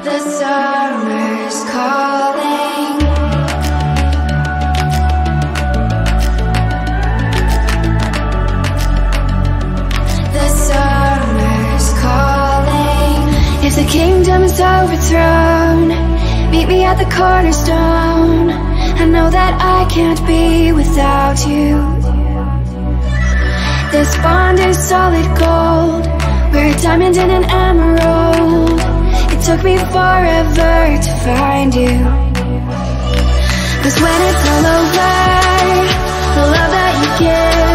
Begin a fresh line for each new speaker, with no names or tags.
The summer's calling. The summer's calling. If the kingdom is overthrown, meet me at the cornerstone. I know that I can't be without you. This bond is solid gold. We're a diamond and an emerald. It took me forever to find you. 'Cause when it's all over, the love that you give